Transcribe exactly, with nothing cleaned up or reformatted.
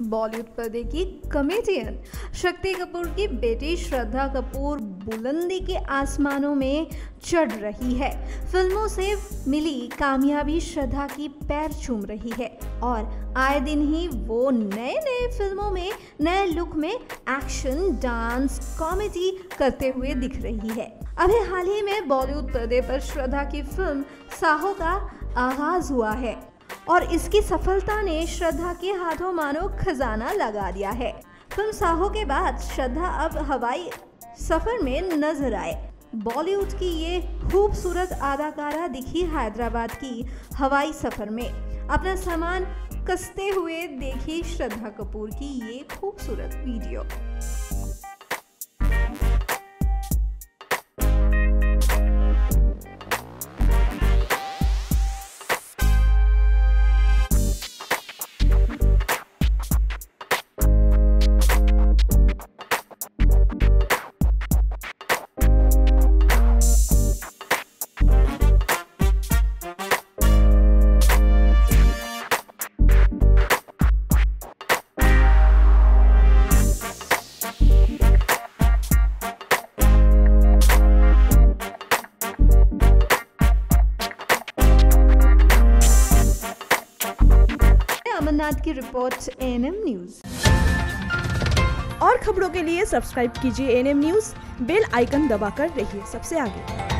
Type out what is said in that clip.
बॉलीवुड पर्दे की कॉमेडियन शक्ति कपूर की बेटी श्रद्धा कपूर बुलंदी के आसमानों में चढ़ रही है। फिल्मों से मिली कामयाबी श्रद्धा की पैर चूम रही है और आए दिन ही वो नए नए फिल्मों में नए लुक में एक्शन, डांस, कॉमेडी करते हुए दिख रही है। अभी हाल ही में बॉलीवुड पर्दे पर श्रद्धा की फिल्म साहो का आगाज हुआ है और इसकी सफलता ने श्रद्धा के हाथों मानो खजाना लगा दिया है। फिल्म साहो के बाद श्रद्धा अब हवाई सफर में नजर आए। बॉलीवुड की ये खूबसूरत अदाकारा दिखी हैदराबाद की हवाई सफर में। अपना सामान कसते हुए देखी श्रद्धा कपूर की ये खूबसूरत वीडियो। अमरनाथ की रिपोर्ट एएनएम न्यूज। और खबरों के लिए सब्सक्राइब कीजिए एएनएम न्यूज, बेल आइकन दबाकर रहिए सबसे आगे।